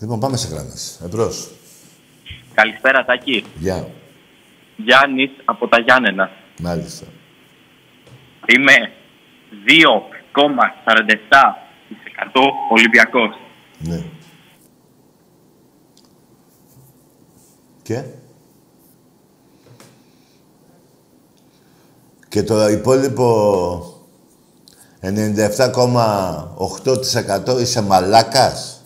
Λοιπόν, πάμε σε γράμμες. Εμπρός. Καλησπέρα, Τάκη. Γεια. Γιάννης από τα Γιάννενα. Μάλιστα. Είμαι 2,47% Ολυμπιακός. Ναι. Και? Και το υπόλοιπο 97,8% είσαι μαλάκας.